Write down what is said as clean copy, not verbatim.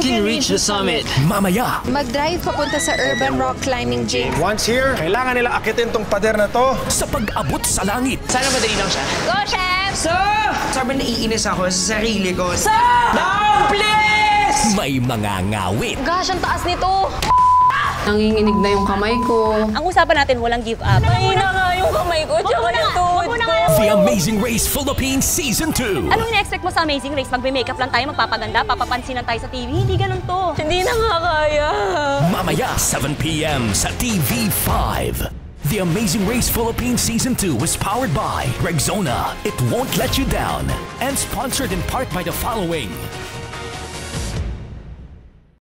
can reach the summit. Mamaya. Mag-drive papunta sa urban rock climbing gym. Once here, kailangan nila akitin tong pader na to. Sa pag-abot sa langit. Sana madali lang siya. Go, chef! So, sobrang naiinis ako sa sarili ko. So, down, please! May mga ngawit. Gosh, ang taas nito! Nanginginig na yung kamay ko. Ang usapan natin, walang give up. Ay na nga yung kamay ko, tsaka yung tuhod ko. The Amazing Race Philippines Season 2. Anong ina-expect mo sa Amazing Race? Magme-makeup lang tayo, magpapaganda, papapansinan tayo sa TV? Hindi ganun to. Hindi na nga kaya. Mamaya, 7 p.m. sa TV5. The Amazing Race Philippines Season 2 was powered by Rexona. It won't let you down. And sponsored in part by the following: